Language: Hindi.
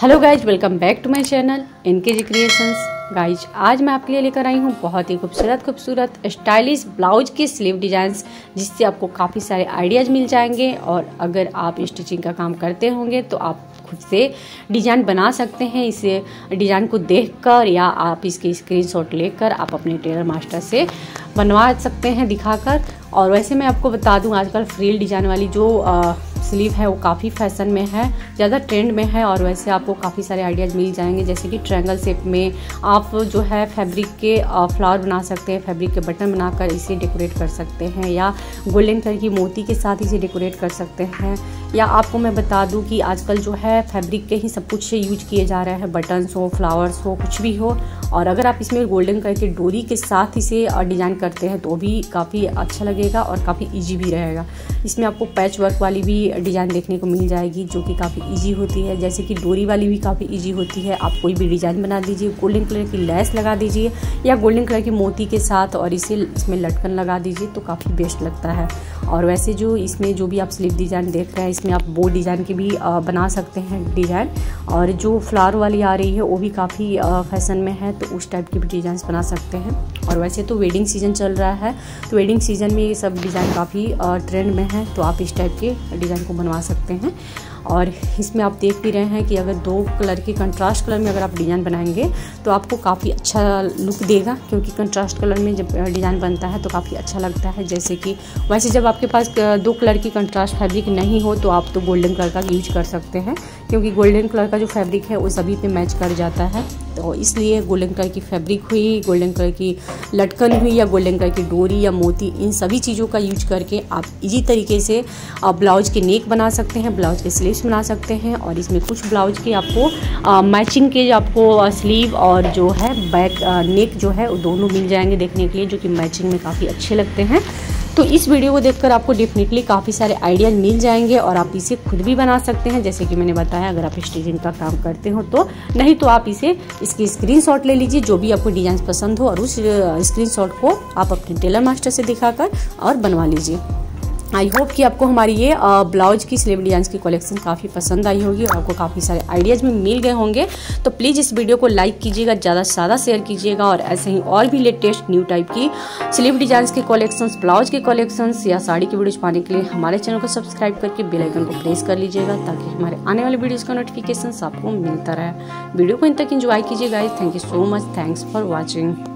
Hello guys, welcome back to my channel NKG creations. Guys आज मैं आपके लिए लेकर आई हूँ बहुत ही खूबसूरत स्टाइलिश ब्लाउज के स्लीव डिज़ाइंस, जिससे आपको काफ़ी सारे आइडियाज़ मिल जाएंगे। और अगर आप स्टिचिंग का काम करते होंगे तो आप खुद से डिज़ाइन बना सकते हैं। इसे डिज़ाइन को देखकर या आप इसके स्क्रीनशॉट लेकर आप अपने टेलर मास्टर से बनवा सकते हैं दिखाकर। और वैसे मैं आपको बता दूं, आजकल फ्रिल डिज़ाइन वाली जो स्लीव है वो काफ़ी फैशन में है, ज़्यादा ट्रेंड में है। और वैसे आपको काफ़ी सारे आइडियाज़ मिल जाएंगे, जैसे कि ट्रायंगल शेप में आप जो है फैब्रिक के फ्लावर बना सकते हैं, फैब्रिक के बटन बनाकर इसे डेकोरेट कर सकते हैं, या गोल्डन कलर की मोती के साथ इसे डेकोरेट कर सकते हैं। या आपको मैं बता दूं कि आजकल जो है फैब्रिक के ही सब कुछ से यूज किए जा रहे हैं, बटन्स हो, फ्लावर्स हो, कुछ भी हो। और अगर आप इसमें गोल्डन कलर की डोरी के साथ इसे डिज़ाइन करते हैं तो भी काफ़ी अच्छा लगेगा और काफ़ी इजी भी रहेगा। इसमें आपको पैच वर्क वाली भी डिज़ाइन देखने को मिल जाएगी, जो कि काफ़ी इजी होती है। जैसे कि डोरी वाली भी काफ़ी इजी होती है। आप कोई भी डिज़ाइन बना दीजिए, गोल्डन कलर की लेस लगा दीजिए या गोल्डन कलर की मोती के साथ, और इसे इसमें लटकन लगा दीजिए तो काफ़ी बेस्ट लगता है। और वैसे जो इसमें जो भी आप स्लीव डिज़ाइन देख रहे हैं, इसमें आप बो डिज़ाइन की भी बना सकते हैं डिज़ाइन। और जो फ्लावर वाली आ रही है वो भी काफ़ी फैशन में है, तो उस टाइप की भी डिज़ाइन बना सकते हैं। और वैसे तो वेडिंग सीजन चल रहा है, तो वेडिंग सीजन में ये सब डिज़ाइन काफ़ी ट्रेंड में है, तो आप इस टाइप के डिज़ाइन को बनवा सकते हैं। और इसमें आप देख भी रहे हैं कि अगर दो कलर के कंट्रास्ट कलर में अगर आप डिज़ाइन बनाएंगे तो आपको काफ़ी अच्छा लुक देगा, क्योंकि कंट्रास्ट कलर में जब डिज़ाइन बनता है तो काफ़ी अच्छा लगता है। जैसे कि वैसे जब आपके पास दो कलर की कंट्रास्ट फैब्रिक नहीं हो तो आप तो गोल्डन कलर का यूज कर सकते हैं, क्योंकि गोल्डन कलर का जो फैब्रिक है वो सभी पे मैच कर जाता है। तो इसलिए गोल्डन कलर की फैब्रिक हुई, गोल्डन कलर की लटकन हुई, या गोल्डन कलर की डोरी या मोती, इन सभी चीज़ों का यूज करके आप इजी तरीके से ब्लाउज के नेक बना सकते हैं, ब्लाउज के स्लीव्स बना सकते हैं। और इसमें कुछ ब्लाउज के आपको मैचिंग के आपको स्लीव और जो है बैक नेक जो है वो दोनों मिल जाएंगे देखने के लिए, जो कि मैचिंग में काफ़ी अच्छे लगते हैं। तो इस वीडियो को देखकर आपको डेफिनेटली काफ़ी सारे आइडियाज़ मिल जाएंगे और आप इसे खुद भी बना सकते हैं, जैसे कि मैंने बताया। अगर आप स्टिचिंग का काम करते हो तो, नहीं तो आप इसकी स्क्रीनशॉट ले लीजिए जो भी आपको डिज़ाइन पसंद हो, और उस स्क्रीनशॉट को आप अपने टेलर मास्टर से दिखाकर और बनवा लीजिए। आई होप कि आपको हमारी ये ब्लाउज की स्लीव डिज़ाइन की कलेक्शन काफ़ी पसंद आई होगी और आपको काफ़ी सारे आइडियाज़ भी मिल गए होंगे। तो प्लीज़ इस वीडियो को लाइक कीजिएगा, ज़्यादा से ज़्यादा शेयर कीजिएगा। और ऐसे ही और भी लेटेस्ट न्यू टाइप की स्लीव डिज़ाइन के कलेक्शंस, ब्लाउज के कलेक्शंस या साड़ी की वीडियोज़ पाने के लिए हमारे चैनल को सब्सक्राइब करके बेल आइकन को प्रेस कर लीजिएगा, ताकि हमारे आने वाले वीडियोज़ का नोटिफिकेशन आपको मिलता रहे। वीडियो को इन तक एंजॉय कीजिएगा। Thank you so much, thanks for watching.